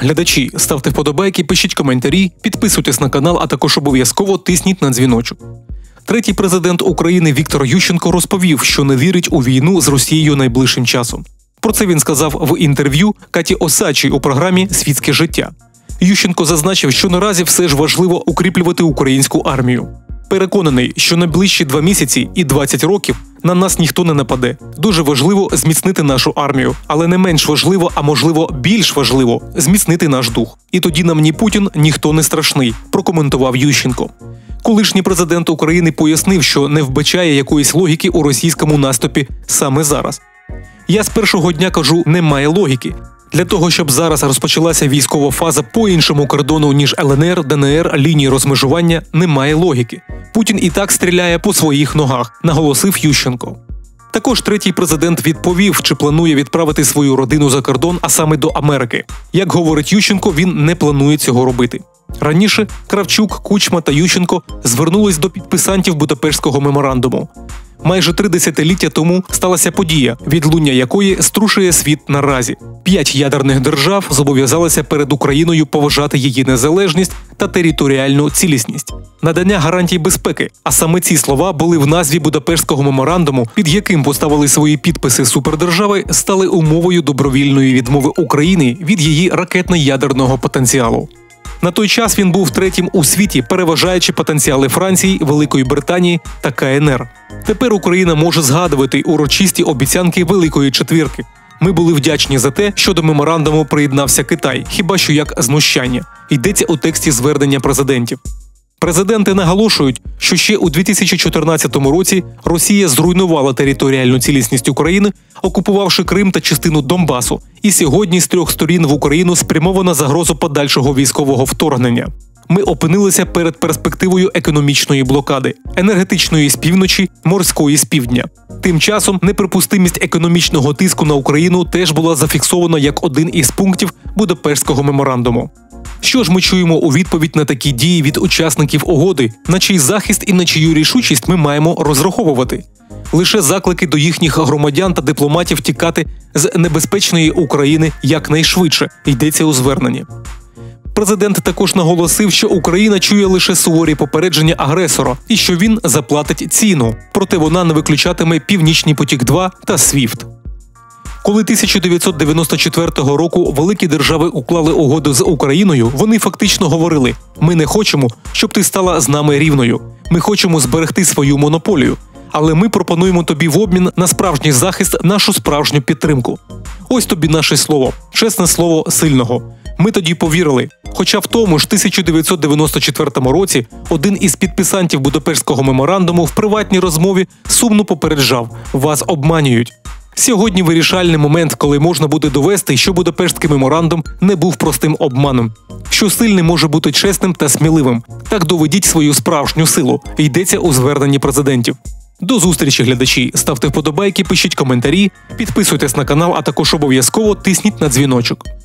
Глядачі, ставте вподобайки, пишіть коментарі, підписуйтесь на канал, а також обов'язково тисніть на дзвіночок. Третій президент України Віктор Ющенко розповів, що не вірить у війну з Росією найближчим часом. Про це він сказав в інтерв'ю Каті Осадчій у програмі «Світське життя». Ющенко зазначив, що наразі все ж важливо укріплювати українську армію. Переконаний, що найближчі 2 місяці і 20 років на нас ніхто не нападе. Дуже важливо зміцнити нашу армію, але не менш важливо, а можливо більш важливо – зміцнити наш дух. І тоді нам ні Путін, ніхто не страшний, прокоментував Ющенко. Колишній президент України пояснив, що не вбачає якоїсь логіки у російському наступі саме зараз. Я з першого дня кажу, немає логіки. Для того, щоб зараз розпочалася військова фаза по іншому кордону, ніж ЛНР, ДНР, лінії розмежування, немає логіки. Путін і так стріляє по своїх ногах, наголосив Ющенко. Також третій президент відповів, чи планує відправити свою родину за кордон, а саме до Америки. Як говорить Ющенко, він не планує цього робити. Раніше Кравчук, Кучма та Ющенко звернулись до підписантів Будапештського меморандуму. Майже 3 десятиліття тому сталася подія, відлуння якої струшує світ наразі. 5 ядерних держав зобов'язалися перед Україною поважати її незалежність та територіальну цілісність. Надання гарантій безпеки, а саме ці слова були в назві Будапештського меморандуму, під яким поставили свої підписи супердержави, стали умовою добровільної відмови України від її ракетно-ядерного потенціалу. На той час він був третім у світі, переважаючи потенціали Франції, Великої Британії та КНР. Тепер Україна може згадувати урочисті обіцянки Великої Четвірки. Ми були вдячні за те, що до меморандуму приєднався Китай, хіба що як знущання. Йдеться у тексті звернення президентів. Президенти наголошують, що ще у 2014 році Росія зруйнувала територіальну цілісність України, окупувавши Крим та частину Донбасу, і сьогодні з 3 сторін в Україну спрямована загроза подальшого військового вторгнення. Ми опинилися перед перспективою економічної блокади, енергетичної з півночі, морської з півдня. Тим часом неприпустимість економічного тиску на Україну теж була зафіксована як один із пунктів Будапештського меморандуму. Що ж ми чуємо у відповідь на такі дії від учасників угоди, на чий захист і на чию рішучість ми маємо розраховувати? Лише заклики до їхніх громадян та дипломатів тікати з небезпечної України якнайшвидше, йдеться у зверненні. Президент також наголосив, що Україна чує лише суворі попередження агресора і що він заплатить ціну, проте вона не виключатиме Північний потік-2 та СВІФТ. Коли 1994 року великі держави уклали угоду з Україною, вони фактично говорили: «Ми не хочемо, щоб ти стала з нами рівною. Ми хочемо зберегти свою монополію. Але ми пропонуємо тобі в обмін на справжній захист нашу справжню підтримку. Ось тобі наше слово, чесне слово сильного». Ми тоді повірили. Хоча в тому ж 1994 році один із підписантів Будапештського меморандуму в приватній розмові сумно попереджав – вас обманюють. Сьогодні вирішальний момент, коли можна буде довести, що Будапештський меморандум не був простим обманом. Що сильний може бути чесним та сміливим. Так доведіть свою справжню силу, йдеться у зверненні президентів. До зустрічі, глядачі. Ставте вподобайки, пишіть коментарі, підписуйтесь на канал, а також обов'язково тисніть на дзвіночок.